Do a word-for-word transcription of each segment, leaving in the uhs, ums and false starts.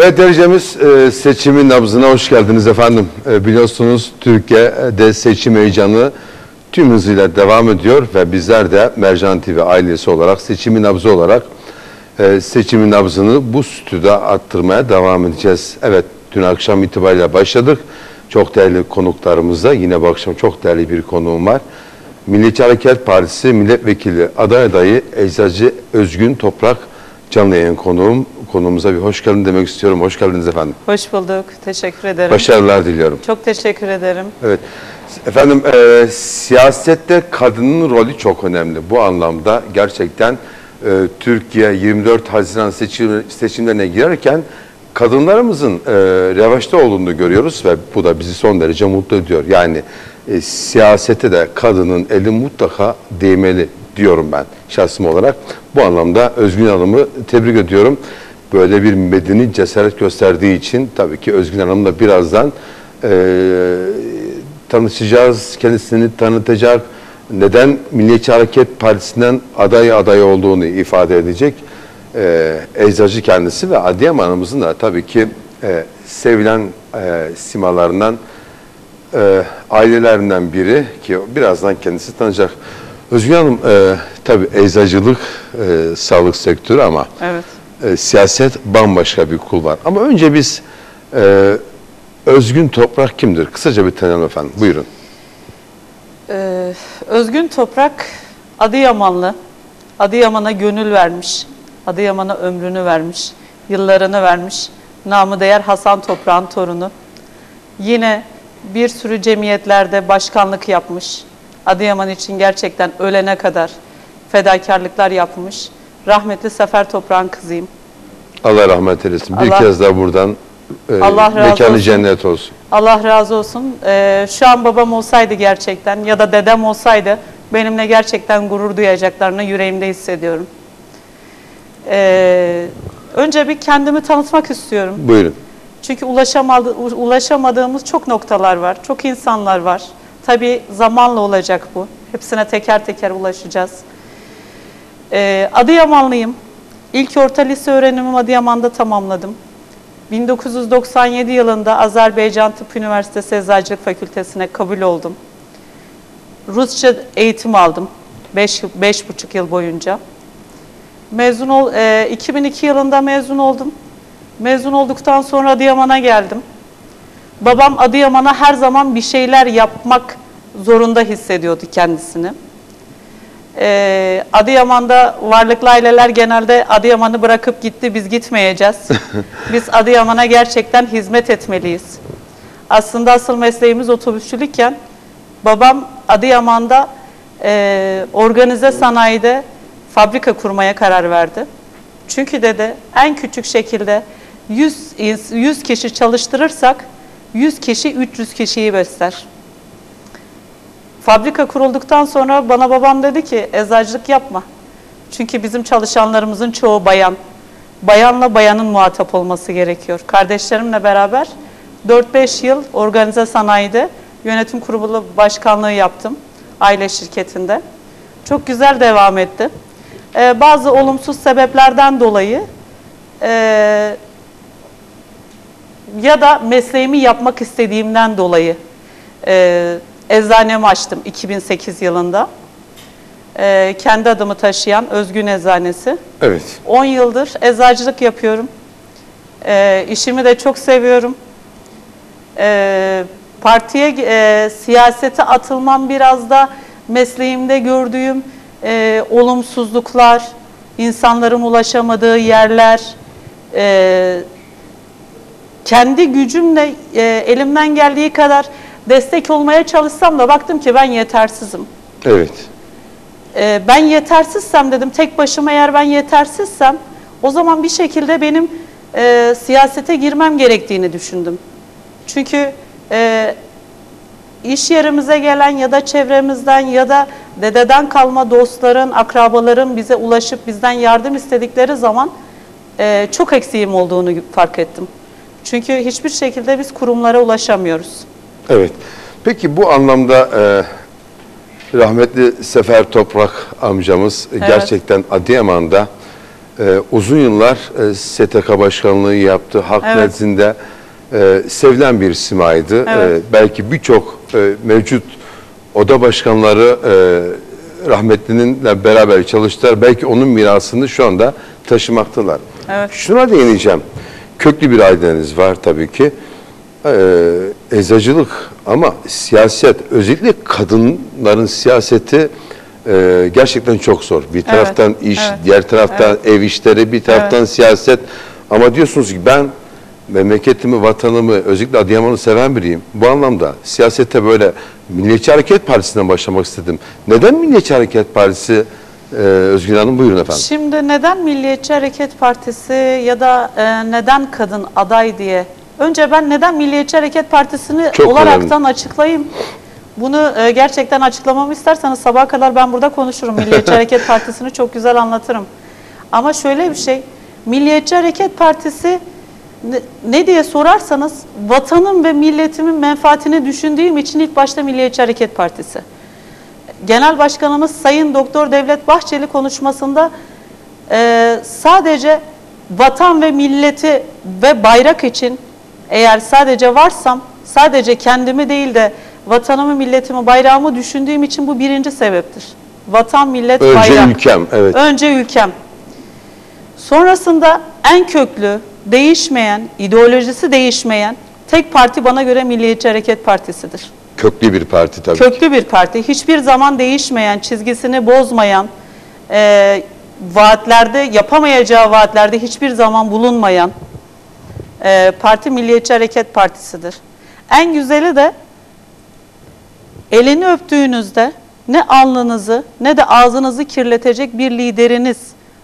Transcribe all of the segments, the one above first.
Evet derecemiz e, seçimin nabzına hoş geldiniz efendim. E, biliyorsunuz Türkiye'de seçim heyecanı tüm hızıyla devam ediyor ve bizler de Mercan T V ailesi olarak seçimin nabzı olarak e, seçimin nabzını bu stüdyoda arttırmaya devam edeceğiz. Evet dün akşam itibariyle başladık. Çok değerli konuklarımızla yine bu akşam çok değerli bir konuğum var. Milliyetçi Hareket Partisi Milletvekili aday adayı Eczacı Özgün Toprak canlı yayın konuğum. Konuğumuza bir hoş geldin demek istiyorum. Hoş geldiniz efendim. Hoş bulduk. Teşekkür ederim. Başarılar diliyorum. Çok teşekkür ederim. Evet. Efendim e, siyasette kadının rolü çok önemli. Bu anlamda gerçekten e, Türkiye yirmi dört Haziran seçim, seçimlerine girerken kadınlarımızın e, revaçta olduğunu görüyoruz ve bu da bizi son derece mutlu ediyor. Yani e, siyasete de kadının eli mutlaka değmeli diyorum ben şahsım olarak. Bu anlamda Özgün Hanım'ı tebrik ediyorum. Böyle bir medeni cesaret gösterdiği için tabii ki Özgün Hanım'la birazdan e, tanışacağız, kendisini tanıtacak, neden Milliyetçi Hareket Partisi'nden aday aday olduğunu ifade edecek. E, eczacı kendisi ve Adıyaman'ımızın da tabii ki e, sevilen e, simalarından, e, ailelerinden biri ki birazdan kendisi tanıyacak. Özgün Hanım, e, tabii eczacılık e, sağlık sektörü ama evet. e, siyaset bambaşka bir kul var. Ama önce biz e, Özgün Toprak kimdir? Kısaca bir tanıyalım efendim. Buyurun. Ee, Özgün Toprak Adıyamanlı. Adıyaman'a gönül vermiş. Adıyaman'a ömrünü vermiş. Yıllarını vermiş. Namı değer Hasan Toprak'ın torunu. Yine bir sürü cemiyetlerde başkanlık yapmış. Adıyaman için gerçekten ölene kadar fedakarlıklar yapmış. Rahmetli Sefer Toprak'ın kızıyım. Allah rahmet eylesin. Bir Allah, kez daha buradan e, Allah razı mekanı olsun. cennet olsun. Allah razı olsun. Ee, şu an babam olsaydı gerçekten ya da dedem olsaydı benimle gerçekten gurur duyacaklarını yüreğimde hissediyorum. Ee, önce bir kendimi tanıtmak istiyorum. Buyurun. Çünkü ulaşamadı, ulaşamadığımız çok noktalar var, çok insanlar var. Tabii zamanla olacak bu. Hepsine teker teker ulaşacağız. Ee, Adıyamanlıyım. İlk orta lise öğrenimimi Adıyaman'da tamamladım. bin dokuz yüz doksan yedi yılında Azerbaycan Tıp Üniversitesi Eczacılık Fakültesine kabul oldum. Rusça eğitim aldım. beş buçuk yıl boyunca. Mezun ol, e, iki bin iki yılında mezun oldum. Mezun olduktan sonra Adıyaman'a geldim. Babam Adıyaman'a her zaman bir şeyler yapmak zorunda hissediyordu kendisini. Ee, Adıyaman'da varlıklı aileler genelde Adıyaman'ı bırakıp gitti, biz gitmeyeceğiz. Biz Adıyaman'a gerçekten hizmet etmeliyiz. Aslında asıl mesleğimiz otobüsçülükken babam Adıyaman'da e, organize sanayide fabrika kurmaya karar verdi. Çünkü dedi en küçük şekilde yüz kişi çalıştırırsak yüz kişi üç yüz kişiyi besler. Fabrika kurulduktan sonra bana babam dedi ki eczacılık yapma. Çünkü bizim çalışanlarımızın çoğu bayan. Bayanla bayanın muhatap olması gerekiyor. Kardeşlerimle beraber dört beş yıl organize sanayide yönetim kurulu başkanlığı yaptım. Aile şirketinde. Çok güzel devam etti. Ee, bazı olumsuz sebeplerden dolayı e, ya da mesleğimi yapmak istediğimden dolayı e, eczanemi açtım iki bin sekiz yılında. Ee, kendi adımı taşıyan Özgün Eczanesi. Evet. on yıldır eczacılık yapıyorum. Ee, işimi de çok seviyorum. Ee, partiye, e, siyasete atılmam biraz da mesleğimde gördüğüm e, olumsuzluklar, insanların ulaşamadığı yerler, e, kendi gücümle e, elimden geldiği kadar destek olmaya çalışsam da baktım ki ben yetersizim. Evet. Ee, ben yetersizsem dedim, tek başıma eğer ben yetersizsem o zaman bir şekilde benim e, siyasete girmem gerektiğini düşündüm. Çünkü e, iş yerimize gelen ya da çevremizden ya da dededen kalma dostların, akrabaların bize ulaşıp bizden yardım istedikleri zaman e, çok eksiğim olduğunu fark ettim. Çünkü hiçbir şekilde biz kurumlara ulaşamıyoruz. Evet. Peki bu anlamda e, rahmetli Sefer Toprak amcamız evet. gerçekten Adıyaman'da e, uzun yıllar e, S T K başkanlığı yaptı. Halk Evet. nezdinde e, sevilen bir simaydı. Evet. E, belki birçok e, mevcut oda başkanları e, rahmetlininle beraber çalıştılar. Belki onun mirasını şu anda taşımaktalar. Evet. Şuna değineceğim. Köklü bir aileniz var tabii ki. Ee, eczacılık ama siyaset, özellikle kadınların siyaseti e, gerçekten çok zor. Bir taraftan iş, evet, diğer taraftan evet. ev işleri, bir taraftan Evet. siyaset. Ama diyorsunuz ki ben memleketimi, vatanımı, özellikle Adıyaman'ı seven biriyim. Bu anlamda siyasete böyle Milliyetçi Hareket Partisi'nden başlamak istedim. Neden Milliyetçi Hareket Partisi? Ee, Özgün Hanım buyurun efendim. Şimdi neden Milliyetçi Hareket Partisi ya da e, neden kadın aday diye. Önce ben neden Milliyetçi Hareket Partisi'ni Çok olaraktan önemli. açıklayayım. Bunu e, gerçekten açıklamamı isterseniz sabaha kadar ben burada konuşurum. Milliyetçi Hareket Partisi'ni çok güzel anlatırım. Ama şöyle bir şey, Milliyetçi Hareket Partisi ne, ne diye sorarsanız vatanım ve milletimin menfaatini düşündüğüm için ilk başta Milliyetçi Hareket Partisi. Genel Başkanımız Sayın Doktor Devlet Bahçeli konuşmasında e, sadece vatan ve milleti ve bayrak için eğer sadece varsam, sadece kendimi değil de vatanımı, milletimi, bayrağımı düşündüğüm için bu birinci sebeptir. Vatan, millet, Önce bayrak. Önce ülkem, evet. Önce ülkem. Sonrasında en köklü, değişmeyen, ideolojisi değişmeyen tek parti bana göre Milliyetçi Hareket Partisi'dir. Köklü bir parti tabii. Köklü bir parti, hiçbir zaman değişmeyen, çizgisini bozmayan, e, vaatlerde, yapamayacağı vaatlerde hiçbir zaman bulunmayan e, parti Milliyetçi Hareket Partisi'dir. En güzeli de elini öptüğünüzde ne alnınızı ne de ağzınızı kirletecek bir lideriniz,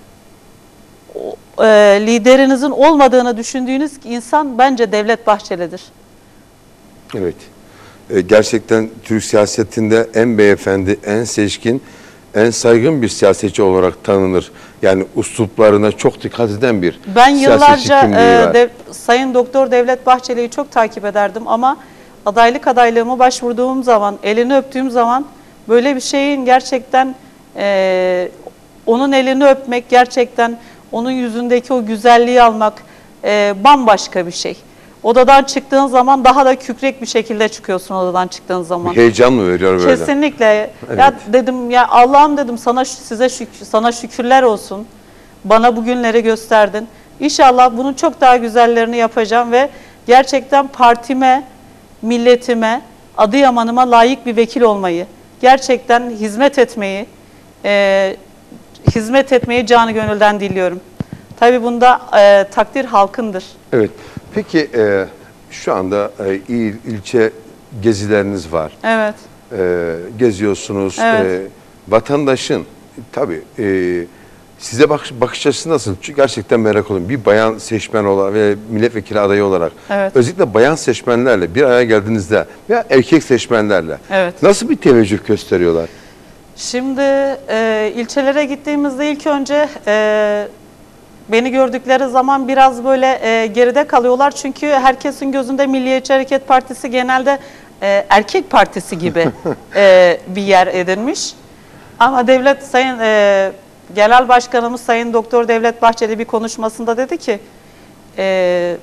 e, liderinizin olmadığını düşündüğünüz insan bence Devlet Bahçeli'dir. Evet. Ee, gerçekten Türk siyasetinde en beyefendi, en seçkin, en saygın bir siyasetçi olarak tanınır. Yani üsluplarına çok dikkat eden bir Ben siyasetçi yıllarca kimliği e, var. dev, Sayın Doktor Devlet Bahçeli'yi çok takip ederdim ama adaylık adaylığımı başvurduğum zaman, elini öptüğüm zaman böyle bir şeyin gerçekten e, onun elini öpmek, gerçekten onun yüzündeki o güzelliği almak e, bambaşka bir şey. Odadan çıktığın zaman daha da kükrek bir şekilde çıkıyorsun odadan çıktığın zaman. Bir heyecan mı veriyor böyle? Kesinlikle. Evet. Ya dedim ya Allah'ım dedim sana size şükür, sana şükürler olsun. Bana bu günleri gösterdin. İnşallah bunun çok daha güzellerini yapacağım ve gerçekten partime, milletime, Adıyaman'ıma layık bir vekil olmayı, gerçekten hizmet etmeyi, e, hizmet etmeyi canı gönülden diliyorum. Tabii bunda e, takdir halkındır. Evet. Peki e, şu anda e, il, ilçe gezileriniz var. Evet. E, geziyorsunuz. Evet. E, vatandaşın tabii e, size bakış, bakış açısı nasıl? Çünkü gerçekten merak ediyorum. Bir bayan seçmen olarak ve milletvekili adayı olarak Evet. özellikle bayan seçmenlerle bir araya geldiğinizde veya erkek seçmenlerle Evet. nasıl bir teveccüh gösteriyorlar? Şimdi e, ilçelere gittiğimizde ilk önce e, beni gördükleri zaman biraz böyle e, geride kalıyorlar. Çünkü herkesin gözünde Milliyetçi Hareket Partisi genelde e, erkek partisi gibi e, bir yer edinmiş. Ama devlet sayın e, Genel Başkanımız Sayın Doktor Devlet Bahçeli bir konuşmasında dedi ki e,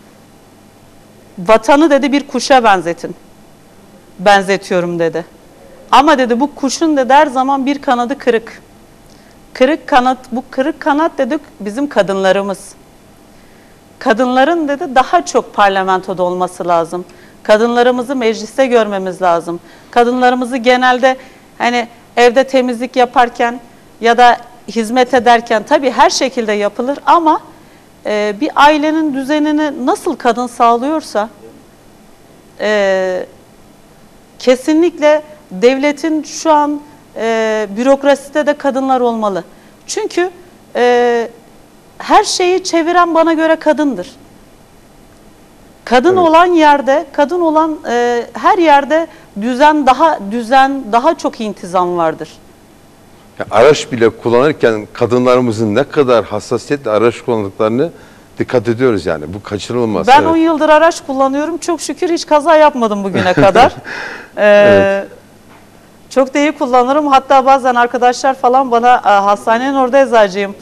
vatanı dedi bir kuşa benzetin. Benzetiyorum dedi. Ama dedi bu kuşun dedi her zaman bir kanadı kırık. Kırık kanat, bu kırık kanat dedik bizim kadınlarımız. Kadınların dedi daha çok parlamentoda olması lazım. Kadınlarımızı mecliste görmemiz lazım. Kadınlarımızı genelde hani evde temizlik yaparken ya da hizmet ederken tabii her şekilde yapılır ama e, bir ailenin düzenini nasıl kadın sağlıyorsa e, kesinlikle devletin şu an e, bürokraside de kadınlar olmalı. Çünkü e, her şeyi çeviren bana göre kadındır. Kadın Evet. olan yerde, kadın olan e, her yerde düzen daha düzen daha çok intizam vardır. Ya araç bile kullanırken kadınlarımızın ne kadar hassasiyetle araç kullandıklarını dikkat ediyoruz yani. Bu kaçırılmaz. Ben evet. on yıldır araç kullanıyorum. Çok şükür hiç kaza yapmadım bugüne kadar. ee, Evet. Çok da iyi kullanırım. Hatta bazen arkadaşlar falan bana hastanenin orada eczacıyım.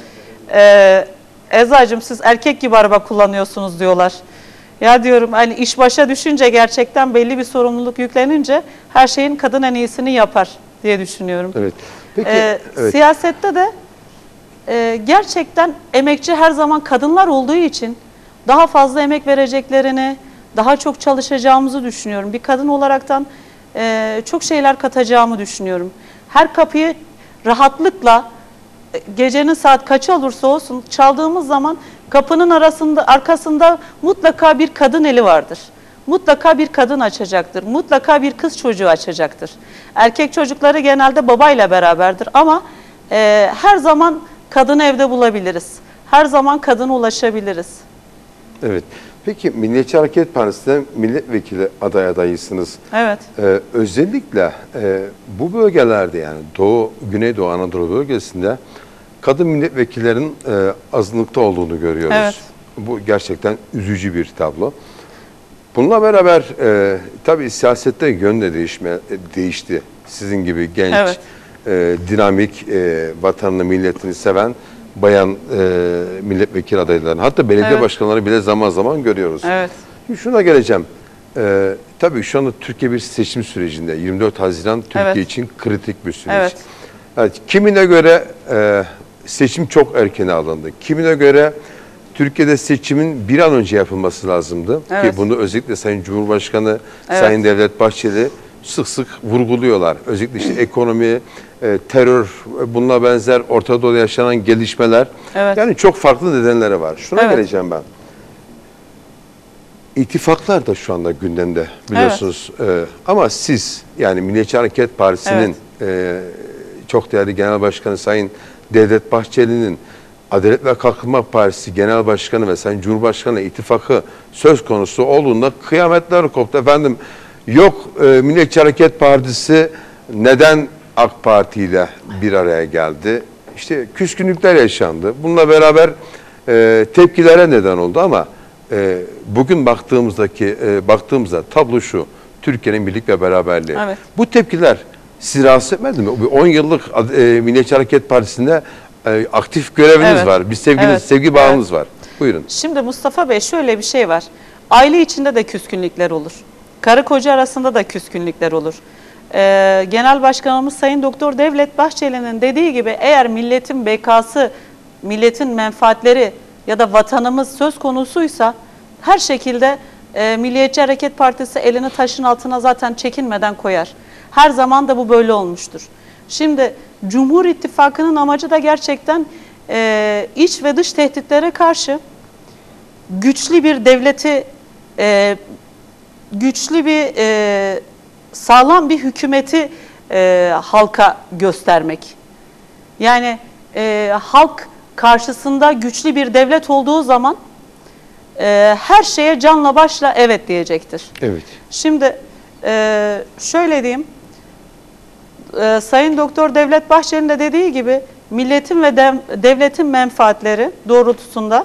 e, Eczacığım siz erkek gibi araba kullanıyorsunuz diyorlar. Ya diyorum hani iş başa düşünce gerçekten belli bir sorumluluk yüklenince her şeyin kadın en iyisini yapar diye düşünüyorum. Evet. Peki, Ee, evet. Siyasette de e, gerçekten emekçi her zaman kadınlar olduğu için daha fazla emek vereceklerini, daha çok çalışacağımızı düşünüyorum. Bir kadın olaraktan e, çok şeyler katacağımı düşünüyorum. Her kapıyı rahatlıkla e, gecenin saat kaçı olursa olsun çaldığımız zaman kapının arasında arkasında mutlaka bir kadın eli vardır. Mutlaka bir kadın açacaktır. Mutlaka bir kız çocuğu açacaktır. Erkek çocukları genelde babayla beraberdir ama e, her zaman kadını evde bulabiliriz. Her zaman kadına ulaşabiliriz. Evet. Peki Milliyetçi Hareket Partisi'nden milletvekili aday adayısınız. Evet. Ee, özellikle e, bu bölgelerde yani Doğu, Güneydoğu Anadolu bölgesinde kadın milletvekillerinin e, azınlıkta olduğunu görüyoruz. Evet. Bu gerçekten üzücü bir tablo. Bununla beraber e, tabii siyasette yön de değişme, e, değişti. Sizin gibi genç, Evet. e, dinamik, e, vatanını, milletini seven bayan e, milletvekili adaylarını, hatta belediye Evet. başkanları bile zaman zaman görüyoruz. Evet. Şimdi şuna geleceğim. E, tabii şu anda Türkiye bir seçim sürecinde. yirmi dört Haziran Türkiye Evet. için kritik bir süreç. Evet. Evet, kimine göre e, seçim çok erken alındı. Kimine göre Türkiye'de seçimin bir an önce yapılması lazımdı. Evet. Ki bunu özellikle Sayın Cumhurbaşkanı, Evet. Sayın Devlet Bahçeli sık sık vurguluyorlar. Özellikle işte ekonomi, e, terör, e, bununla benzer Orta Doğu'da yaşanan gelişmeler. Evet. Yani çok farklı nedenleri var. Şuna Evet. geleceğim ben. İttifaklar da şu anda gündemde biliyorsunuz. E, ama siz yani Milliyetçi Hareket Partisi'nin e, çok değerli Genel Başkanı Sayın Devlet Bahçeli'nin, Adalet ve Kalkınma Partisi Genel Başkanı ve Sayın Cumhurbaşkanı ittifakı söz konusu olduğunda kıyametler koptu. Efendim yok e, Milliyetçi Hareket Partisi neden AK Parti ile bir araya geldi? İşte küskünlükler yaşandı. Bununla beraber e, tepkilere neden oldu ama e, bugün baktığımızdaki e, baktığımızda tablo şu: Türkiye'nin birlik ve beraberliği. Evet. Bu tepkiler sizi rahatsız etmedi mi? on yıllık e, Milliyetçi Hareket Partisi'nde e, aktif göreviniz Evet. var. Bir sevginiz, Evet. sevgi bağınız var. Buyurun. Şimdi Mustafa Bey şöyle bir şey var. Aile içinde de küskünlükler olur. Karı koca arasında da küskünlükler olur. Ee, Genel Başkanımız Sayın Doktor Devlet Bahçeli'nin dediği gibi eğer milletin bekası, milletin menfaatleri ya da vatanımız söz konusuysa her şekilde e, Milliyetçi Hareket Partisi elini taşın altına zaten çekinmeden koyar. Her zaman da bu böyle olmuştur. Şimdi Cumhur İttifakı'nın amacı da gerçekten e, iç ve dış tehditlere karşı güçlü bir devleti, e, güçlü bir e, sağlam bir hükümeti e, halka göstermek. Yani e, halk karşısında güçlü bir devlet olduğu zaman e, her şeye canla başla evet diyecektir. Evet. Şimdi e, şöyle diyeyim, e, Sayın Doktor Devlet Bahçeli'nin de dediği gibi milletin ve dev, devletin menfaatleri doğrultusunda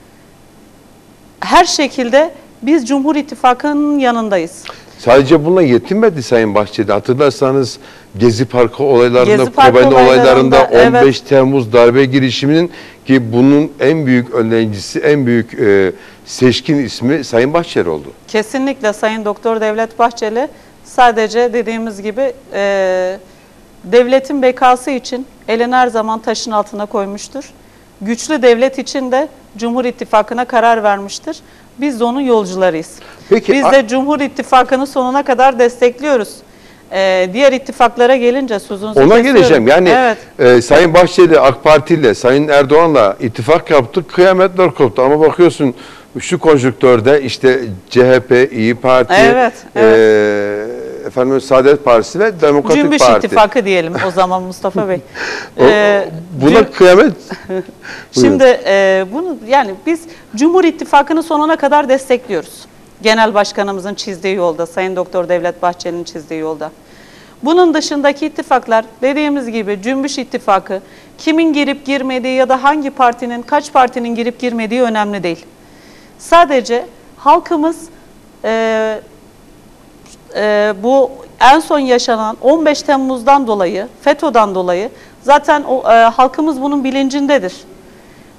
her şekilde biz Cumhur İttifakı'nın yanındayız. Sadece bununla yetinmedi Sayın Bahçeli. Hatırlarsanız Gezi Parkı olaylarında, Gezi Parkı Kobani olaylarında, olaylarında, on beş evet. Temmuz darbe girişiminin ki bunun en büyük önleyicisi, en büyük e, seçkin ismi Sayın Bahçeli oldu. Kesinlikle Sayın Doktor Devlet Bahçeli sadece dediğimiz gibi e, devletin bekası için elini her zaman taşın altına koymuştur. Güçlü devlet için de Cumhur İttifakı'na karar vermiştir. Biz de onun yolcularıyız. Peki, Biz de Cumhur İttifakı'nı sonuna kadar destekliyoruz. Ee, diğer ittifaklara gelince sözünüzü Ona kesiyorum. geleceğim. Yani Evet. e, Sayın Bahçeli AK Parti ile Sayın Erdoğan'la ittifak yaptık. Kıyametler koptu. Ama bakıyorsun şu konjüktörde işte C H P, İyi Parti, Evet, e, efendim Saadet Partisi ve Demokratik Cümbüş Parti. İttifakı diyelim o zaman Mustafa Bey. O, Ee, buna cüm- kıyamet. Şimdi e, bunu yani biz Cumhur İttifakı'nı sonuna kadar destekliyoruz. Genel Başkanımızın çizdiği yolda, Sayın Doktor Devlet Bahçeli'nin çizdiği yolda. Bunun dışındaki ittifaklar dediğimiz gibi Cümbüş İttifakı, kimin girip girmediği ya da hangi partinin, kaç partinin girip girmediği önemli değil. Sadece halkımız e, e, bu en son yaşanan on beş Temmuz'dan dolayı, FETÖ'den dolayı zaten o, e, halkımız bunun bilincindedir.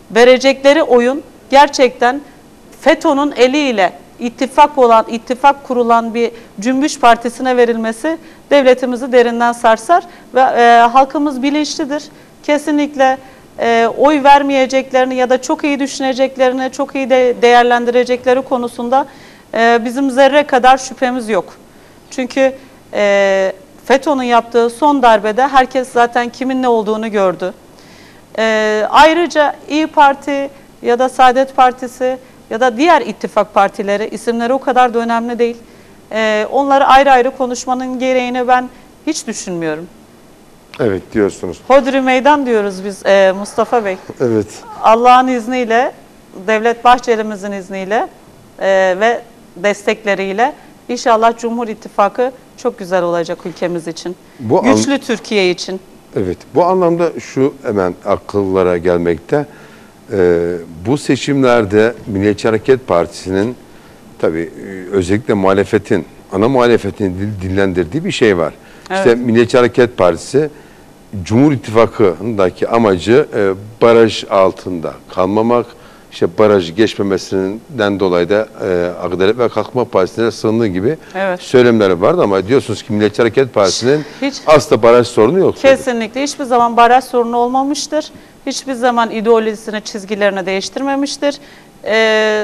verecekleri oyun gerçekten FETÖ'nün eliyle ittifak olan, ittifak kurulan bir Cümbüş Partisi'ne verilmesi devletimizi derinden sarsar ve e, halkımız bilinçlidir. Kesinlikle e, oy vermeyeceklerini ya da çok iyi düşüneceklerini, çok iyi de değerlendirecekleri konusunda e, bizim zerre kadar şüphemiz yok. Çünkü e, FETÖ'nün yaptığı son darbede herkes zaten kimin ne olduğunu gördü. E, ayrıca İYİ Parti ya da Saadet Partisi ya da diğer ittifak partileri, isimleri o kadar da önemli değil. Ee, onları ayrı ayrı konuşmanın gereğini ben hiç düşünmüyorum. Evet diyorsunuz. Hodri meydan diyoruz biz e, Mustafa Bey. Evet. Allah'ın izniyle, Devlet Bahçeli'mizin izniyle e, ve destekleriyle inşallah Cumhur İttifakı çok güzel olacak ülkemiz için. Bu Güçlü an... Türkiye için. Evet. Bu anlamda şu hemen akıllara gelmekte. Ee, bu seçimlerde Milliyetçi Hareket Partisi'nin tabii özellikle muhalefetin, ana muhalefetin dil, dillendirdiği bir şey var. Evet. İşte Milliyetçi Hareket Partisi Cumhur İttifakı'ndaki amacı e, baraj altında kalmamak, işte barajı geçmemesinden dolayı da e, Adalet ve Kalkınma Partisi'ne sığındığı gibi evet. söylemleri vardı ama diyorsunuz ki Milliyetçi Hareket Partisi'nin hiç, asla baraj sorunu yok. Kesinlikle dedi. Hiçbir zaman baraj sorunu olmamıştır. Hiçbir zaman ideolojisini, çizgilerini değiştirmemiştir. Ee,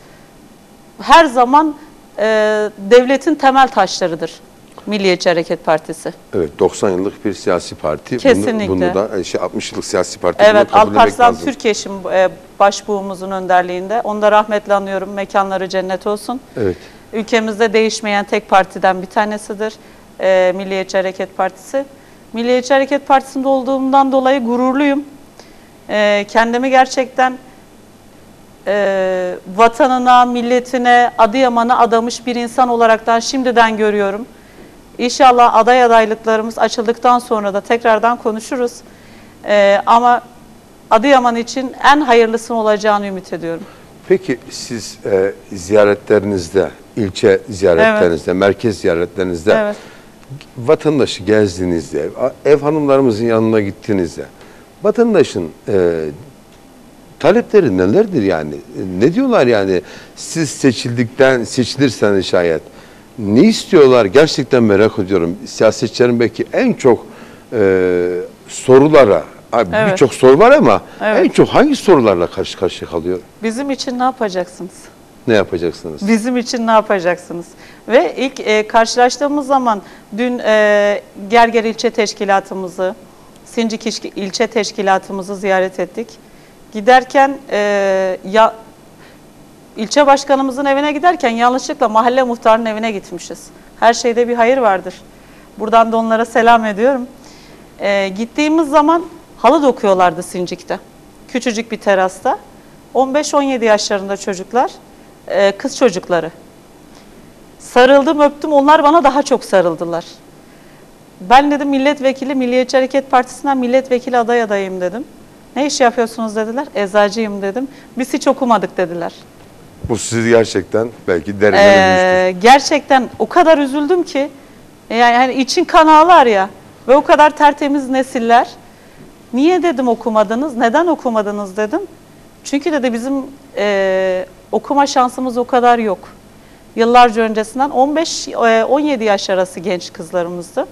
her zaman e, devletin temel taşlarıdır Milliyetçi Hareket Partisi. Evet, doksan yıllık bir siyasi parti. Kesinlikle. Bunu, bunu da şey, altmış yıllık siyasi parti. Evet, Alparslan Türkeş'in e, başbuğumuzun önderliğinde. Onu da rahmetle anıyorum. Mekanları cennet olsun. Evet. Ülkemizde değişmeyen tek partiden bir tanesidir e, Milliyetçi Hareket Partisi. Milliyetçi Hareket Partisi'nde olduğumdan dolayı gururluyum. E, kendimi gerçekten e, vatanına, milletine, Adıyaman'a adamış bir insan olaraktan şimdiden görüyorum. İnşallah aday adaylıklarımız açıldıktan sonra da tekrardan konuşuruz. E, ama Adıyaman için en hayırlısının olacağını ümit ediyorum. Peki siz e, ziyaretlerinizde, ilçe ziyaretlerinizde, evet. merkez ziyaretlerinizde evet. vatandaşı gezdiğinizde, ev hanımlarımızın yanına gittiğinizde vatandaşın e, talepleri nelerdir yani? Ne diyorlar yani? Siz seçildikten, seçilirseniz şayet ne istiyorlar? Gerçekten merak ediyorum. Siyasetçilerin belki en çok e, sorulara, evet. birçok soru var ama evet. en çok hangi sorularla karşı karşıya kalıyor? Bizim için ne yapacaksınız? Ne yapacaksınız? Bizim için ne yapacaksınız? Ve ilk e, karşılaştığımız zaman dün e, Gerger İlçe Teşkilatımızı, Sincik İlçe Teşkilatımızı ziyaret ettik. Giderken e, ya ilçe başkanımızın evine giderken yanlışlıkla mahalle muhtarının evine gitmişiz. Her şeyde bir hayır vardır. Buradan da onlara selam ediyorum. E, gittiğimiz zaman halı dokuyorlardı Sincik'te. Küçücük bir terasta. on beş on yedi yaşlarında çocuklar, e, kız çocukları. Sarıldım, öptüm. Onlar bana daha çok sarıldılar. Ben dedim milletvekili, Milliyetçi Hareket Partisi'nden milletvekili aday adayım dedim. Ne iş yapıyorsunuz dediler. Eczacıyım dedim. Biz hiç okumadık dediler. Bu sizi gerçekten belki derinlemeye ee, Gerçekten o kadar üzüldüm ki. Yani hani için kan ağlar ya. Ve o kadar tertemiz nesiller. Niye dedim okumadınız? Neden okumadınız dedim. Çünkü dedi bizim e, okuma şansımız o kadar yok. Yıllarca öncesinden on beş on yedi yaş arası genç kızlarımızdı.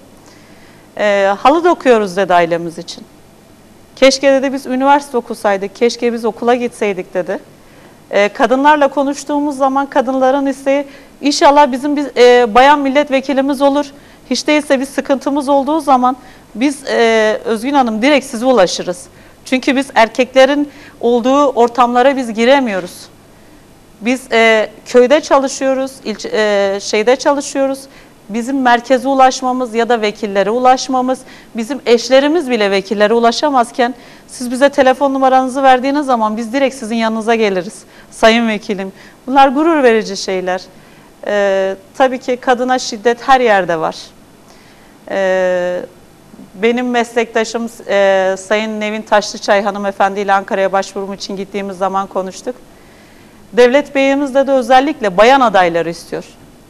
E, halı dokuyoruz dedi ailemiz için. Keşke dedi biz üniversite okusaydık, keşke biz okula gitseydik dedi. E, kadınlarla konuştuğumuz zaman kadınların isteği inşallah bizim bir e, bayan milletvekilimiz olur. Hiç değilse bir sıkıntımız olduğu zaman biz e, Özgün Hanım direkt size ulaşırız. Çünkü biz erkeklerin olduğu ortamlara biz giremiyoruz. Biz e, köyde çalışıyoruz, ilçe, e, şeyde çalışıyoruz. Bizim merkeze ulaşmamız ya da vekillere ulaşmamız, bizim eşlerimiz bile vekillere ulaşamazken siz bize telefon numaranızı verdiğiniz zaman biz direkt sizin yanınıza geliriz. Sayın vekilim. Bunlar gurur verici şeyler. Ee, tabii ki kadına şiddet her yerde var. Ee, benim meslektaşım e, Sayın Nevin Taşlıçay hanımefendi ile Ankara'ya başvurum için gittiğimiz zaman konuştuk. Devlet Bey'imizde de özellikle bayan adayları istiyor.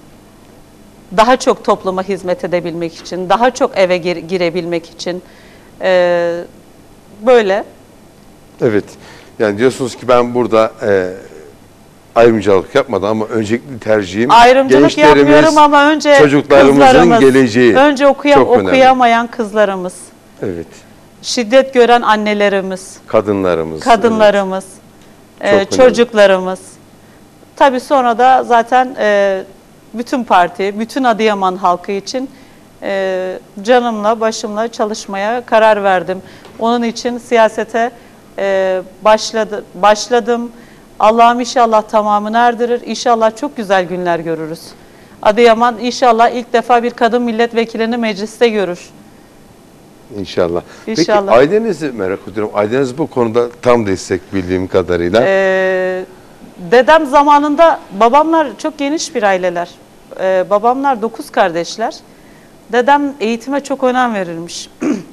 Daha çok topluma hizmet edebilmek için, daha çok eve gir, girebilmek için e, böyle. Evet. Yani diyorsunuz ki ben burada e, ayrımcılık yapmadan ama öncelikli tercihim Ayrımcılık yapmıyorum ama önce çocuklarımızın kızlarımız, geleceği. önce okuyam, Çok önemli. okuyamayan kızlarımız, Evet. şiddet gören annelerimiz, Kadınlarımız. kadınlarımız, Evet. e, Çok önemli. çocuklarımız. Tabii sonra da zaten e, bütün parti, bütün Adıyaman halkı için e, canımla, başımla çalışmaya karar verdim. Onun için siyasete e, başladı, başladım. Allah'ım inşallah tamamını erdirir. İnşallah çok güzel günler görürüz. Adıyaman inşallah ilk defa bir kadın milletvekilini mecliste görür. İnşallah. İnşallah. Peki ailenizi merak ediyorum. Aileniz bu konuda tam destek bildiğim kadarıyla. Ee, dedem zamanında, babamlar çok geniş bir aileler. Ee, babamlar dokuz kardeşler. Dedem eğitime çok önem verilmiş.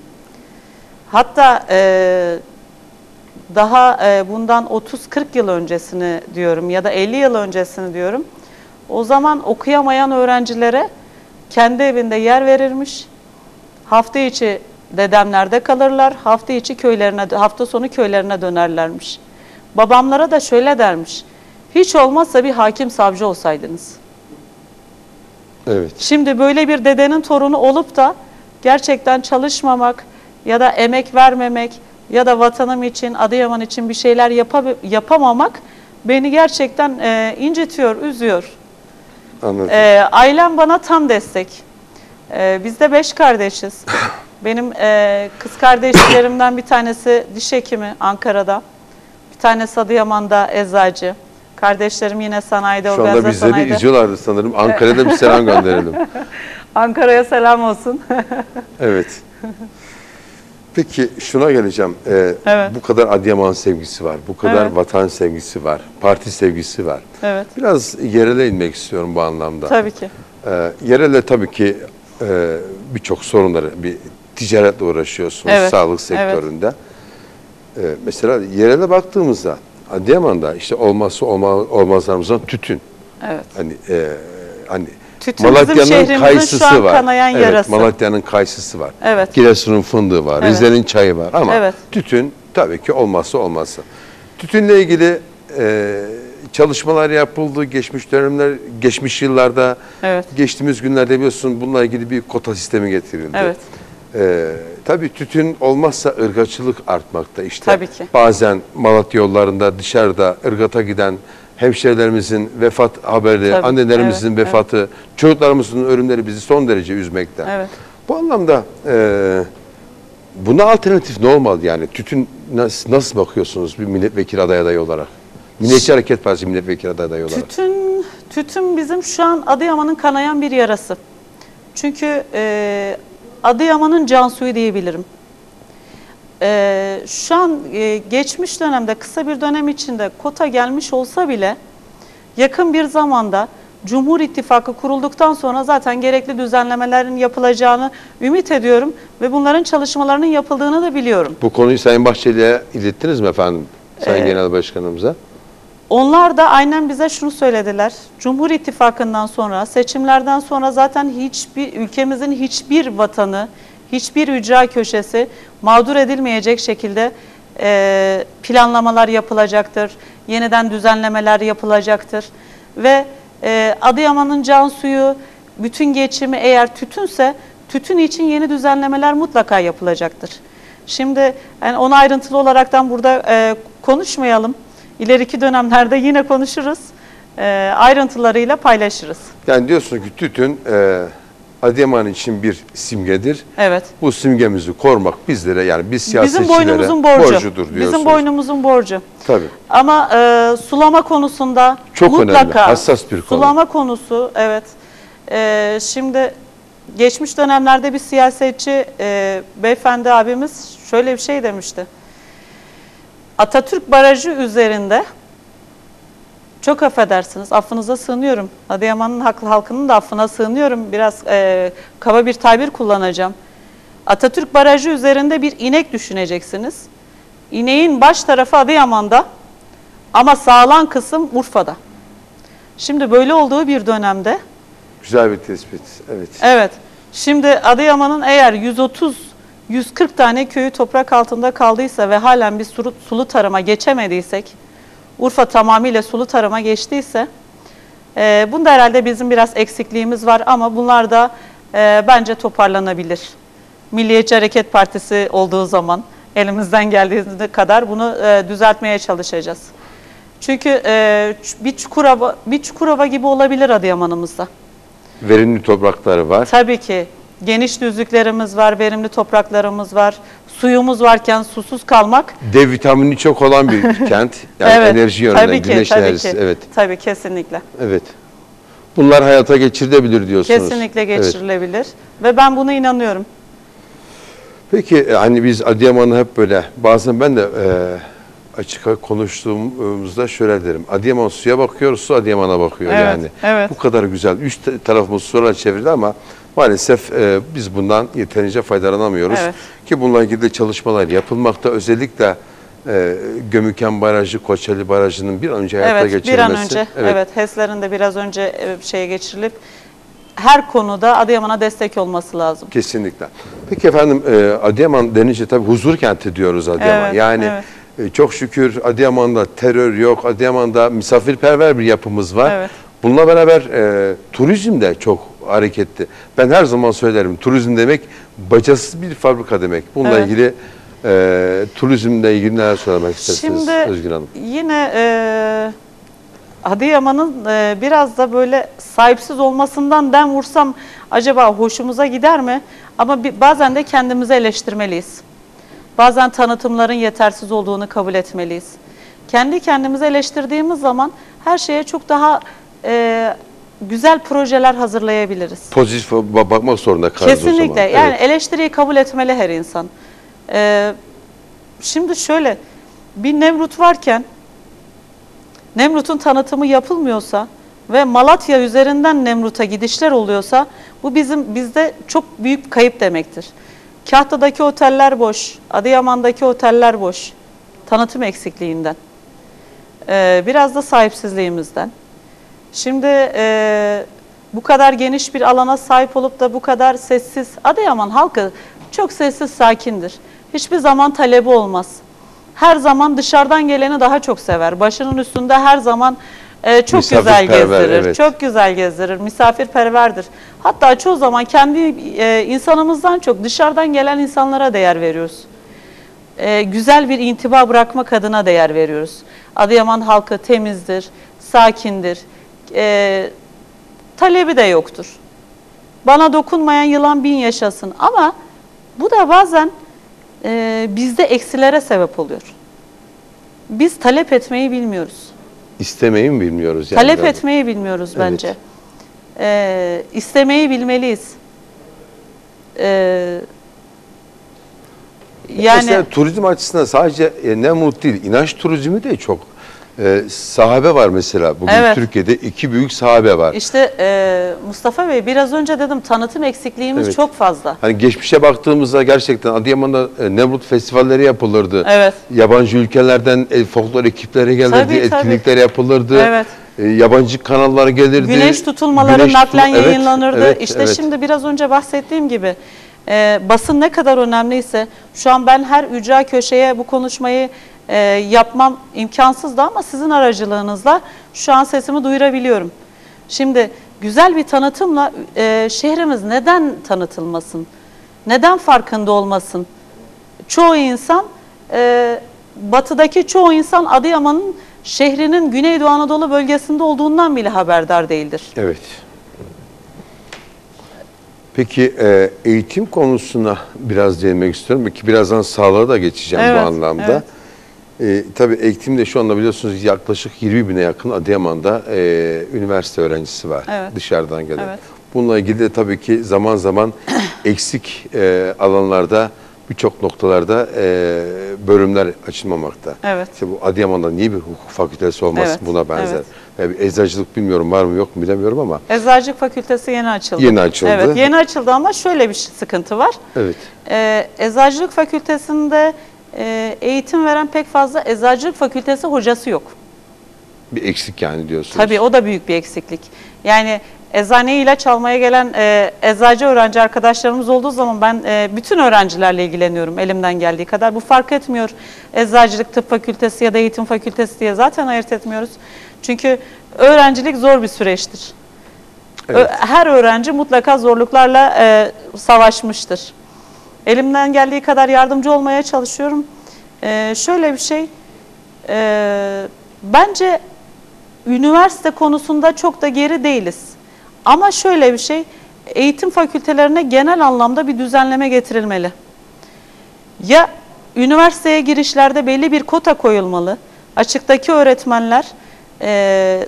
Hatta e, daha e, bundan otuz kırk yıl öncesini diyorum ya da elli yıl öncesini diyorum. O zaman okuyamayan öğrencilere kendi evinde yer verilmiş. Hafta içi dedemlerde kalırlar, hafta içi köylerine, hafta sonu köylerine dönerlermiş. Babamlara da şöyle dermiş: hiç olmazsa bir hakim savcı olsaydınız. Evet. Şimdi böyle bir dedenin torunu olup da gerçekten çalışmamak ya da emek vermemek ya da vatanım için, Adıyaman için bir şeyler yapa- yapamamak beni gerçekten e, incitiyor, üzüyor. Anladım. E, ailem bana tam destek. E, biz de beş kardeşiz. Benim e, kız kardeşlerimden bir tanesi diş hekimi Ankara'da. Bir tanesi Adıyaman'da eczacı. Kardeşlerim yine sanayide, Şu anda organize bizleri sanayide. izliyorlardı sanırım. Ankara'da bir selam gönderelim. Ankara'ya selam olsun. Evet. Peki şuna geleceğim. Ee, Evet. Bu kadar Adıyaman sevgisi var. Bu kadar Evet. vatan sevgisi var. Parti sevgisi var. Evet, Biraz yerele inmek istiyorum bu anlamda. tabii ki. Ee, yerele tabii ki e, birçok sorunları, bir ticaretle uğraşıyorsunuz Evet, sağlık sektöründe. Ee, mesela yerele baktığımızda Adıyaman'da işte olmazsa olma, olmazlarımızdan tütün. Evet. Hani e, hani Tütün bizim Malatya'nın şehrimizin kayısısı şu an var. kanayan Evet, yarası. Malatya'nın kayısısı var. Evet. Giresun'un fındığı var. Evet. Rize'nin çayı var. Ama Evet. tütün tabii ki olmazsa olmazsa. Tütünle ilgili e, çalışmalar yapıldı. Geçmiş dönemler, geçmiş yıllarda, Evet. geçtiğimiz günlerde biliyorsun bununla ilgili bir kota sistemi getirildi. Evet. Ee, tabii tütün olmazsa ırgatçılık artmakta. İşte Tabii ki. bazen Malatya yollarında dışarıda ırgata giden hemşehrilerimizin vefat haberi, Tabii, annelerimizin evet, vefatı, çocuklarımızın ölümleri bizi son derece üzmekte. Evet. Bu anlamda e, buna alternatif ne olmalı yani? Tütün nasıl, nasıl bakıyorsunuz bir milletvekili aday adayı olarak? Milliyetçi Hareket Partisi milletvekili aday adayı olarak. Tütün, tütün bizim şu an Adıyaman'ın kanayan bir yarası. Çünkü e, Adıyaman'ın can suyu diyebilirim. E, şu an e, geçmiş dönemde, kısa bir dönem içinde kota gelmiş olsa bile yakın bir zamanda Cumhur İttifakı kurulduktan sonra zaten gerekli düzenlemelerin yapılacağını ümit ediyorum ve bunların çalışmalarının yapıldığını da biliyorum. Bu konuyu Sayın Bahçeli'ye ilettiniz mi efendim? Sayın Ee, Genel Başkanımıza. Onlar da aynen bize şunu söylediler: Cumhur İttifakı'ndan sonra, seçimlerden sonra zaten hiçbir ülkemizin hiçbir vatanı, hiçbir ücra köşesi mağdur edilmeyecek şekilde e, planlamalar yapılacaktır, yeniden düzenlemeler yapılacaktır ve e, Adıyaman'ın can suyu, bütün geçimi eğer tütünse, tütün için yeni düzenlemeler mutlaka yapılacaktır. Şimdi yani onu ayrıntılı olaraktan burada e, konuşmayalım. İleriki dönemlerde yine konuşuruz, e, ayrıntılarıyla paylaşırız. Yani diyorsun ki tütün e, Adıyaman için bir simgedir. Evet. Bu simgemizi korumak bizlere, yani biz siyasetçilere Bizim boynumuzun borcu. borcudur diyorsunuz. Bizim boynumuzun borcu. Tabii. Ama e, sulama konusunda Çok mutlaka önemli, hassas bir konu. Sulama konusu, evet. E, şimdi geçmiş dönemlerde bir siyasetçi e, beyefendi abimiz şöyle bir şey demişti: Atatürk Barajı üzerinde, çok affedersiniz, affınıza sığınıyorum, Adıyaman'ın haklı halkının da affına sığınıyorum, biraz e, kaba bir tabir kullanacağım. Atatürk Barajı üzerinde bir inek düşüneceksiniz. İneğin baş tarafı Adıyaman'da ama sağlam kısım Urfa'da. Şimdi böyle olduğu bir dönemde, Güzel bir tespit. Evet. evet, şimdi Adıyaman'ın eğer yüz otuz yüz kırk tane köyü toprak altında kaldıysa ve halen bir sulu, sulu tarıma geçemediysek, Urfa tamamıyla sulu tarıma geçtiyse, e, bunda herhalde bizim biraz eksikliğimiz var ama bunlar da e, bence toparlanabilir. Milliyetçi Hareket Partisi olduğu zaman elimizden geldiği kadar bunu e, düzeltmeye çalışacağız. Çünkü e, bir Çukurova, bir Çukurova gibi olabilir Adıyaman'ımızda. Verimli toprakları var. Tabii ki. Geniş düzlüklerimiz var, verimli topraklarımız var. Suyumuz varken susuz kalmak. D vitamini çok olan bir kent. Yani evet, enerji yönünden, tabii ki, güneş tabii enerjisi. Ki. Evet. Tabii kesinlikle. Evet. Bunlar hayata geçirilebilir diyorsunuz. Kesinlikle geçirilebilir. Evet. Ve ben buna inanıyorum. Peki hani biz Adıyaman'ı hep böyle, bazen ben de e, açık konuştuğumuzda şöyle derim. Adıyaman suya bakıyor, su Adıyaman'a bakıyor evet, yani. Evet. Bu kadar güzel. Üst tarafımız sularla çevrili ama maalesef e, biz bundan yeterince faydalanamıyoruz. Evet. Ki bununla ilgili de çalışmalar yapılmakta. Özellikle e, Gömüken Barajı, Koçeli Barajı'nın bir an önce hayata evet, geçirilmesi. Bir an önce, evet. evet HES'lerin de biraz önce e, şeye geçirilip her konuda Adıyaman'a destek olması lazım. Kesinlikle. Peki efendim, e, Adıyaman denince tabii huzur kenti diyoruz Adıyaman. Evet, yani evet. e, çok şükür Adıyaman'da terör yok, Adıyaman'da misafirperver bir yapımız var. Evet. Bununla beraber e, turizm de çok hareketli. Ben her zaman söylerim, turizm demek bacasız bir fabrika demek. Bununla evet. ilgili e, turizmle ilgili neler söylemek istersiniz Özgür Hanım? Şimdi yine e, Adıyaman'ın e, biraz da böyle sahipsiz olmasından dem vursam acaba hoşumuza gider mi? Ama bir, bazen de kendimizi eleştirmeliyiz. Bazen tanıtımların yetersiz olduğunu kabul etmeliyiz. Kendi kendimizi eleştirdiğimiz zaman her şeye çok daha e, güzel projeler hazırlayabiliriz. Pozitif bakmak zorunda kalırız o zaman. Kesinlikle. Yani evet. eleştiriyi kabul etmeli her insan. E, şimdi şöyle, bir Nemrut varken Nemrut'un tanıtımı yapılmıyorsa ve Malatya üzerinden Nemrut'a gidişler oluyorsa bu bizim bizde çok büyük kayıp demektir. Kahta'daki oteller boş, Adıyaman'daki oteller boş. Tanıtım eksikliğinden. Ee, biraz da sahipsizliğimizden. Şimdi e, bu kadar geniş bir alana sahip olup da bu kadar sessiz, Adıyaman halkı çok sessiz, sakindir. Hiçbir zaman talebi olmaz. Her zaman dışarıdan geleni daha çok sever. Başının üstünde her zaman e, çok güzel gezdirir. Evet. Çok güzel gezdirir. Misafirperverdir. Hatta çoğu zaman kendi e, insanımızdan çok dışarıdan gelen insanlara değer veriyoruz. E, güzel bir intiba bırakmak adına değer veriyoruz. Adıyaman halkı temizdir, sakindir. E, talebi de yoktur. Bana dokunmayan yılan bin yaşasın. Ama bu da bazen e, bizde eksilere sebep oluyor. Biz talep etmeyi bilmiyoruz. İstemeyi mi bilmiyoruz? Yani talep etmeyi bilmiyoruz bence. Evet. E, istemeyi bilmeliyiz. E, yani mesela turizm açısından sadece e, Nemrut değil, inanç turizmi de çok e, sahabe var mesela. Bugün evet. Türkiye'de iki büyük sahabe var. İşte e, Mustafa Bey biraz önce dedim, tanıtım eksikliğimiz evet. çok fazla. Hani geçmişe baktığımızda gerçekten Adıyaman'da e, Nemrut festivalleri yapılırdı. Evet. Yabancı ülkelerden e, folklor ekipleri gelirdi, tabii, etkinlikler tabii. yapılırdı. Evet. E, yabancı kanallar gelirdi. Güneş tutulmaları Güneş naklen tutul yayınlanırdı. Evet, işte evet. şimdi biraz önce bahsettiğim gibi e, basın ne kadar önemliyse, şu an ben her ücra köşeye bu konuşmayı e, yapmam imkansızdı ama sizin aracılığınızla şu an sesimi duyurabiliyorum. Şimdi güzel bir tanıtımla e, şehrimiz neden tanıtılmasın? Neden farkında olmasın? Çoğu insan, e, batıdaki çoğu insan Adıyaman'ın şehrinin Güneydoğu Anadolu bölgesinde olduğundan bile haberdar değildir. Evet. Peki e, eğitim konusuna biraz değinmek istiyorum. Belki birazdan sağlığa da geçeceğim evet, bu anlamda. Evet. E, tabii eğitimde şu anda biliyorsunuz yaklaşık yirmi bine yakın Adıyaman'da e, üniversite öğrencisi var. Evet. Dışarıdan gelen. Evet. Bununla ilgili de tabii ki zaman zaman eksik e, alanlarda, birçok noktalarda e, bölümler açılmamakta. Evet. İşte bu Adıyaman'da niye bir hukuk fakültesi olmasın, evet. buna benzer. Evet. Yani bir eczacılık bilmiyorum var mı yok mu bilemiyorum ama. Eczacılık fakültesi yeni açıldı. Yeni açıldı. Evet, yeni açıldı ama şöyle bir sıkıntı var. Evet. Ee, eczacılık fakültesinde e, eğitim veren pek fazla eczacılık fakültesi hocası yok. Bir eksik yani diyorsunuz. Tabii o da büyük bir eksiklik. Yani eczaneye ilaç almaya gelen e, eczacı öğrenci arkadaşlarımız olduğu zaman ben e, bütün öğrencilerle ilgileniyorum elimden geldiği kadar. Bu fark etmiyor eczacılık, tıp fakültesi ya da eğitim fakültesi diye zaten ayırt etmiyoruz. Çünkü öğrencilik zor bir süreçtir. Evet. Her öğrenci mutlaka zorluklarla e, savaşmıştır. Elimden geldiği kadar yardımcı olmaya çalışıyorum. E, şöyle bir şey, e, bence üniversite konusunda çok da geri değiliz. Ama şöyle bir şey, eğitim fakültelerine genel anlamda bir düzenleme getirilmeli. Ya üniversiteye girişlerde belli bir kota koyulmalı, açıktaki öğretmenler e,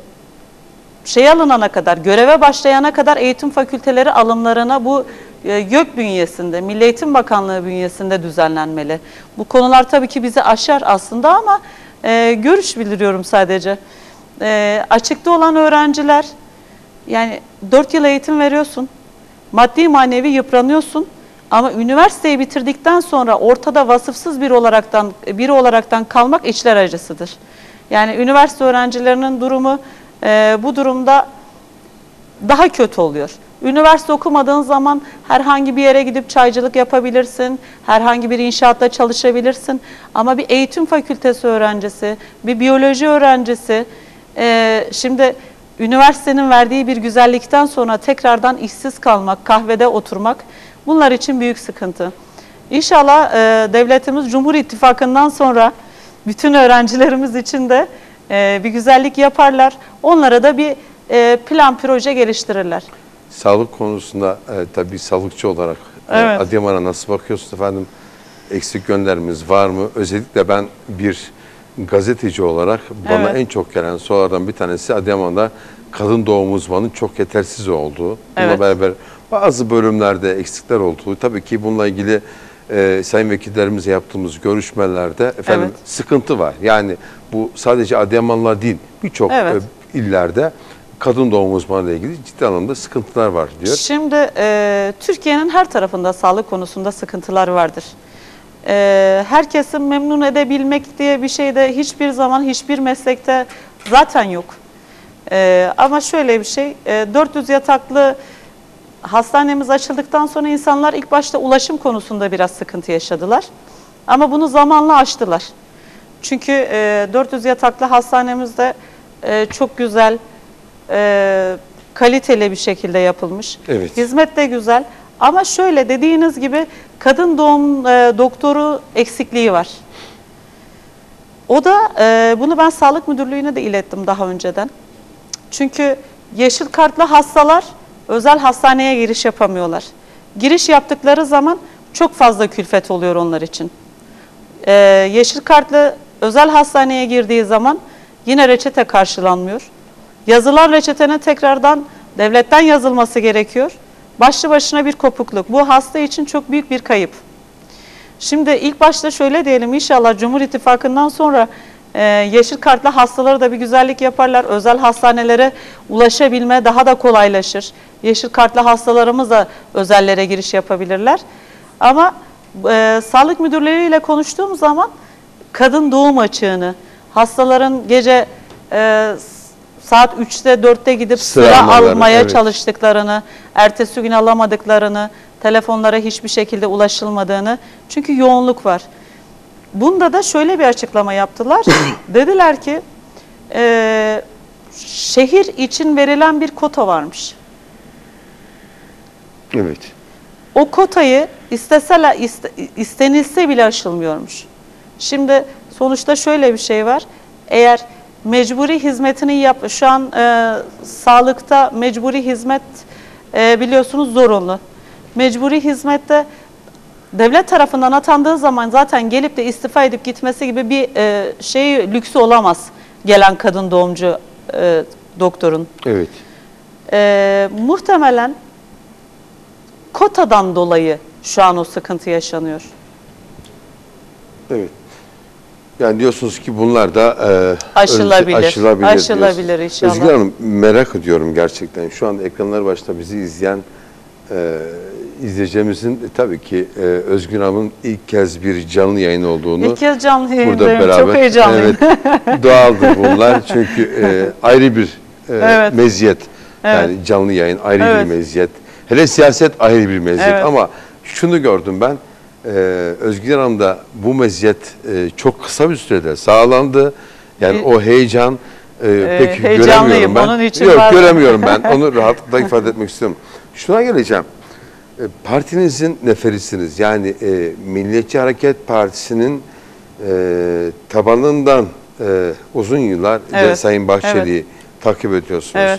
şey alınana kadar, göreve başlayana kadar eğitim fakülteleri alımlarına bu e, YÖK bünyesinde, Milli Eğitim Bakanlığı bünyesinde düzenlenmeli. Bu konular tabii ki bizi aşar aslında ama e, görüş bildiriyorum sadece. E, açıkta olan öğrenciler, yani dört yıl eğitim veriyorsun, maddi manevi yıpranıyorsun ama üniversiteyi bitirdikten sonra ortada vasıfsız bir olaraktan, biri olaraktan kalmak içler acısıdır. Yani üniversite öğrencilerinin durumu e, bu durumda daha kötü oluyor. Üniversite okumadığın zaman herhangi bir yere gidip çaycılık yapabilirsin, herhangi bir inşaatta çalışabilirsin. Ama bir eğitim fakültesi öğrencisi, bir biyoloji öğrencisi, e, şimdi üniversitenin verdiği bir güzellikten sonra tekrardan işsiz kalmak, kahvede oturmak bunlar için büyük sıkıntı. İnşallah e, devletimiz Cumhur İttifakı'ndan sonra bütün öğrencilerimiz için de e, bir güzellik yaparlar. Onlara da bir e, plan, proje geliştirirler. Sağlık konusunda e, tabii sağlıkçı olarak e, Evet. Adıyaman'a nasıl bakıyorsunuz efendim? Eksik yönlerimiz var mı? Özellikle ben bir gazeteci olarak bana Evet. en çok gelen sorulardan bir tanesi Adıyaman'da kadın doğum uzmanının çok yetersiz olduğu. Bununla Evet. beraber bazı bölümlerde eksikler olduğu. Tabii ki bununla ilgili e, sayın vekillerimizle yaptığımız görüşmelerde efendim Evet. sıkıntı var. Yani bu sadece Adıyamanlar değil, birçok Evet. e, illerde kadın doğum uzmanıyla ilgili ciddi anlamda sıkıntılar var diyor. Şimdi e, Türkiye'nin her tarafında sağlık konusunda sıkıntılar vardır. E, herkesi memnun edebilmek diye bir şey de hiçbir zaman hiçbir meslekte zaten yok. E, ama şöyle bir şey, e, dört yüz yataklı hastanemiz açıldıktan sonra insanlar ilk başta ulaşım konusunda biraz sıkıntı yaşadılar. Ama bunu zamanla aştılar. Çünkü e, dört yüz yataklı hastanemizde e, çok güzel, e, kaliteli bir şekilde yapılmış. Evet. Hizmet de güzel. Ama şöyle dediğiniz gibi kadın doğum e, doktoru eksikliği var. O da e, bunu ben Sağlık Müdürlüğü'ne de ilettim daha önceden. Çünkü yeşil kartlı hastalar özel hastaneye giriş yapamıyorlar. Giriş yaptıkları zaman çok fazla külfet oluyor onlar için. Ee, yeşil kartlı özel hastaneye girdiği zaman yine reçete karşılanmıyor. Yazılan reçetenin tekrardan devletten yazılması gerekiyor. Başlı başına bir kopukluk. Bu hasta için çok büyük bir kayıp. Şimdi ilk başta şöyle diyelim, inşallah Cumhur İttifakı'ndan sonra e, yeşil kartlı hastalara da bir güzellik yaparlar. Özel hastanelere ulaşabilme daha da kolaylaşır. Yeşil kartlı hastalarımız da özellere giriş yapabilirler. Ama e, sağlık müdürleriyle konuştuğum zaman kadın doğum açığını, hastaların gece e, saat üçte dörtte gidip Sıra sıra almaları, almaya evet. çalıştıklarını, ertesi gün alamadıklarını, telefonlara hiçbir şekilde ulaşılmadığını, çünkü yoğunluk var. Bunda da şöyle bir açıklama yaptılar. Dediler ki e, şehir için verilen bir kota varmış. Evet. O kotayı isteseler, iste, istenilse bile aşılmıyormuş. Şimdi sonuçta şöyle bir şey var. Eğer mecburi hizmetini yap, şu an e, sağlıkta mecburi hizmet e, biliyorsunuz zorunlu. Mecburi hizmette devlet tarafından atandığı zaman zaten gelip de istifa edip gitmesi gibi bir e, şey lüksü olamaz gelen kadın doğumcu e, doktorun. Evet. E, muhtemelen kotadan dolayı şu an o sıkıntı yaşanıyor. Evet. Yani diyorsunuz ki bunlar da e, Aşılabilir. önce aşılabilir, Aşılabilir diyorsunuz. inşallah. Özgür Hanım, merak ediyorum gerçekten. Şu anda ekranlar başında bizi izleyen e, izleyicimizin e, tabii ki e, Özgür Hanım'ın ilk kez bir canlı yayın olduğunu İlk kez canlı burada yayındayım. beraber. Çok heyecanlıyım. Evet, doğaldır bunlar çünkü e, ayrı bir e, Evet. meziyet. Evet. Yani canlı yayın ayrı Evet. bir meziyet. Hele siyaset ayrı bir meziyet. Evet. Ama şunu gördüm ben. E, Özgür Hanım'da bu meziyet e, çok kısa bir sürede sağlandı. Yani E, o heyecan e, pek heyecanlıyım. göremiyorum ben. Onun için Yok bazen- göremiyorum ben. Onu rahatlıkla ifade etmek istiyorum. Şuna geleceğim. E, Partinizin neferisiniz. Yani e, Milliyetçi Hareket Partisi'nin e, tabanından e, uzun yıllar Evet, Sayın Bahçeli'yi takip ediyorsunuz. Evet.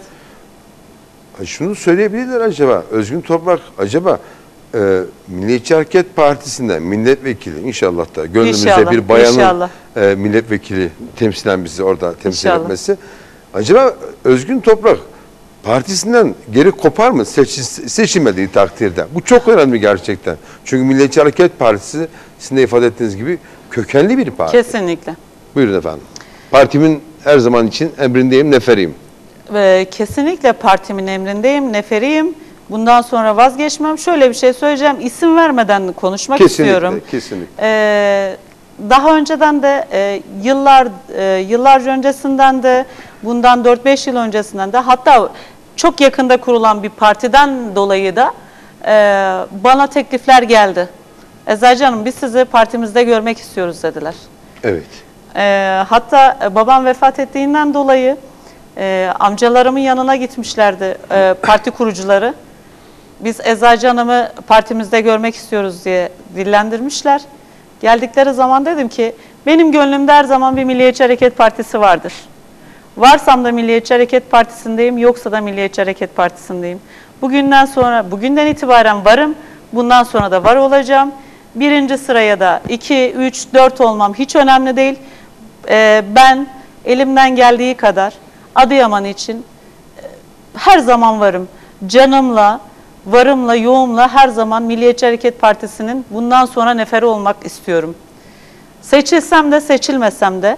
Ha, şunu söyleyebilirler acaba, Özgün Toprak acaba e, Milliyetçi Hareket Partisi'nden milletvekili inşallah da gönlümüzde İnşallah, bir bayanın inşallah. e, milletvekili temsilen bizi orada temsil İnşallah. etmesi. Acaba Özgün Toprak partisinden geri kopar mı seçi, seçilmediği takdirde? Bu çok önemli gerçekten. Çünkü Milliyetçi Hareket Partisi sizin de ifade ettiğiniz gibi kökenli bir parti. Kesinlikle. Buyurun efendim. Partimin her zaman için emrindeyim, neferiyim. Ve kesinlikle partimin emrindeyim, neferiyim. Bundan sonra vazgeçmem. Şöyle bir şey söyleyeceğim. İsim vermeden konuşmak Kesinlikle, istiyorum. kesinlikle. Ee, daha önceden de e, yıllar e, yıllarca öncesinden de bundan dört beş yıl öncesinden de hatta çok yakında kurulan bir partiden dolayı da e, bana teklifler geldi. Eczacı Hanım biz sizi partimizde görmek istiyoruz dediler. Evet. E, hatta e, babam vefat ettiğinden dolayı e, amcalarımın yanına gitmişlerdi e, parti kurucuları. Biz Eczacı Hanım'ı partimizde görmek istiyoruz diye dillendirmişler. Geldikleri zaman dedim ki benim gönlümde her zaman bir Milliyetçi Hareket Partisi vardır. Varsam da Milliyetçi Hareket Partisi'ndeyim, yoksa da Milliyetçi Hareket Partisi'ndeyim. Bugünden sonra, bugünden itibaren varım, bundan sonra da var olacağım. Birinci sıraya da iki, üç, dört olmam hiç önemli değil. Ee, ben elimden geldiği kadar Adıyaman için e, her zaman varım. Canımla, varımla, yoğumla her zaman Milliyetçi Hareket Partisi'nin bundan sonra neferi olmak istiyorum. Seçilsem de seçilmesem de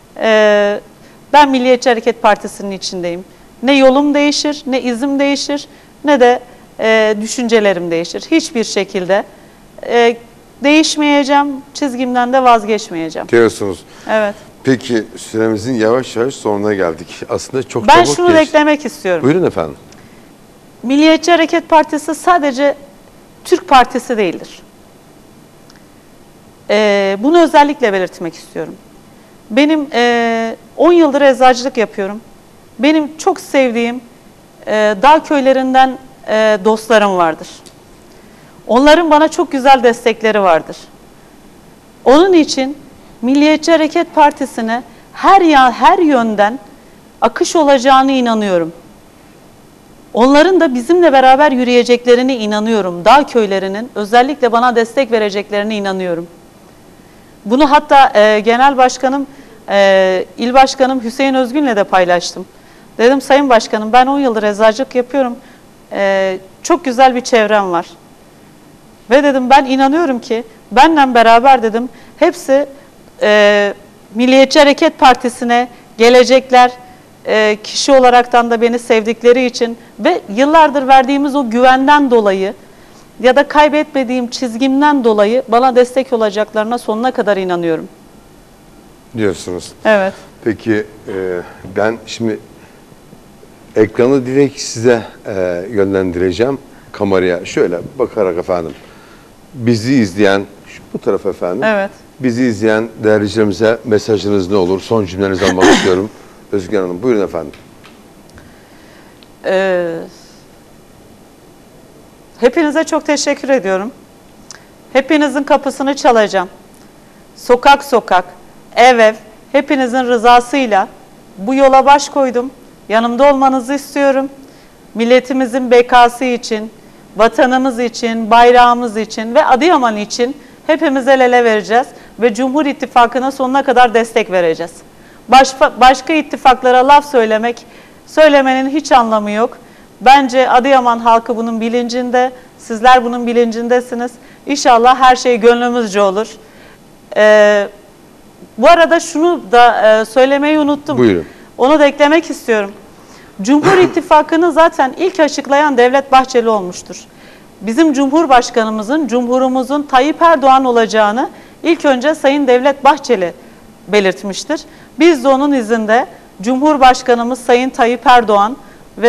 e, ben Milliyetçi Hareket Partisi'nin içindeyim. Ne yolum değişir, ne izim değişir, ne de e, düşüncelerim değişir. Hiçbir şekilde e, değişmeyeceğim, çizgimden de vazgeçmeyeceğim. Diyorsunuz. Evet. Peki süremizin yavaş yavaş sonuna geldik. Aslında çok Ben çabuk şunu geçti. da eklemek istiyorum. Buyurun efendim. Milliyetçi Hareket Partisi sadece Türk Partisi değildir. Ee, bunu özellikle belirtmek istiyorum. Benim e, on yıldır eczacılık yapıyorum. Benim çok sevdiğim e, dağ köylerinden e, dostlarım vardır. Onların bana çok güzel destekleri vardır. Onun için Milliyetçi Hareket Partisi'ne her ya her yönden akış olacağını inanıyorum. Onların da bizimle beraber yürüyeceklerine inanıyorum. Dağ köylerinin özellikle bana destek vereceklerine inanıyorum. Bunu hatta e, Genel Başkanım, e, İl Başkanım Hüseyin Özgün'le de paylaştım. Dedim Sayın Başkanım ben on yıldır eczacılık yapıyorum. E, çok güzel bir çevrem var. Ve dedim ben inanıyorum ki benimle beraber dedim hepsi e, Milliyetçi Hareket Partisi'ne gelecekler. E, kişi olaraktan da beni sevdikleri için ve yıllardır verdiğimiz o güvenden dolayı ya da kaybetmediğim çizgimden dolayı bana destek olacaklarına sonuna kadar inanıyorum. Diyorsunuz. Evet. Peki e, ben şimdi ekranı direkt size e, yönlendireceğim kameraya. Şöyle bakarak efendim. Bizi izleyen, şu, bu taraf efendim. Evet. Bizi izleyen değerlicilerimize mesajınız ne olur? Son cümlenizi almak istiyorum. Özgür Hanım buyurun efendim. Ee, hepinize çok teşekkür ediyorum. Hepinizin kapısını çalacağım. Sokak sokak, ev ev, hepinizin rızasıyla bu yola baş koydum. Yanımda olmanızı istiyorum. Milletimizin bekası için, vatanımız için, bayrağımız için ve Adıyaman için hepimiz el ele vereceğiz ve Cumhur İttifakı'na sonuna kadar destek vereceğiz. Baş, başka ittifaklara laf söylemek, söylemenin hiç anlamı yok. Bence Adıyaman halkı bunun bilincinde, sizler bunun bilincindesiniz. İnşallah her şey gönlümüzce olur. Ee, bu arada şunu da e, söylemeyi unuttum. Buyurun. Onu da eklemek istiyorum. Cumhur İttifakı'nı zaten ilk açıklayan Devlet Bahçeli olmuştur. Bizim Cumhurbaşkanımızın, Cumhurumuzun Tayyip Erdoğan olacağını ilk önce Sayın Devlet Bahçeli belirtmiştir. Biz de onun izinde Cumhurbaşkanımız Sayın Tayyip Erdoğan ve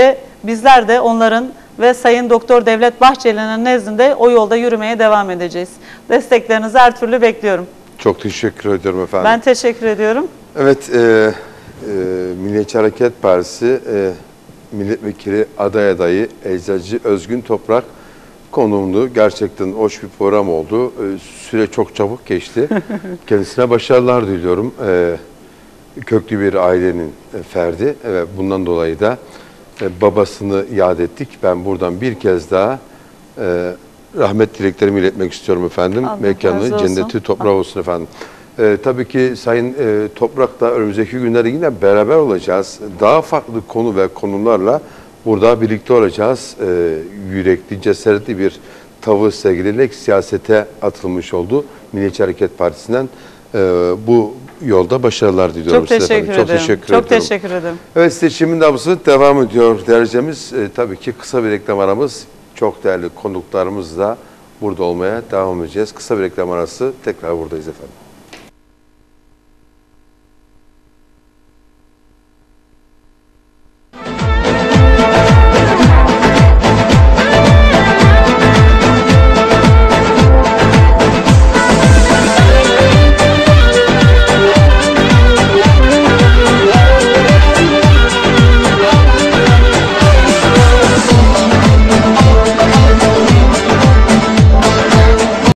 bizler de onların ve Sayın Doktor Devlet Bahçeli'nin nezdinde o yolda yürümeye devam edeceğiz. Desteklerinizi her türlü bekliyorum. Çok teşekkür ediyorum efendim. Ben teşekkür ediyorum. Evet, e, e, Milliyetçi Hareket Partisi e, Milletvekili aday adayı Eczacı Özgün Toprak konuğumdu. Gerçekten hoş bir program oldu. E, süre çok çabuk geçti. Kendisine başarılar diliyorum. E, köklü bir ailenin e, ferdi ve bundan dolayı da e, babasını yad ettik. Ben buradan bir kez daha e, rahmet dileklerimi iletmek istiyorum efendim. Allah razı Mekanı olsun. cenneti toprağı olsun efendim. Ee, tabii ki Sayın e, Toprak'la önümüzdeki günlerde yine beraber olacağız. Daha farklı konu ve konularla burada birlikte olacağız. Ee, yürekli, cesaretli bir tavır sergileyerek siyasete atılmış oldu. Milliyetçi Hareket Partisi'nden e, bu yolda başarılar diliyorum Çok size teşekkür efendim. ederim. Çok teşekkür Çok ediyorum. teşekkür ederim. Evet, seçimin nabzı devam ediyor dereceğimiz. E, tabii ki kısa bir reklam aramız. Çok değerli konuklarımızla burada olmaya devam edeceğiz. Kısa bir reklam arası, tekrar buradayız efendim.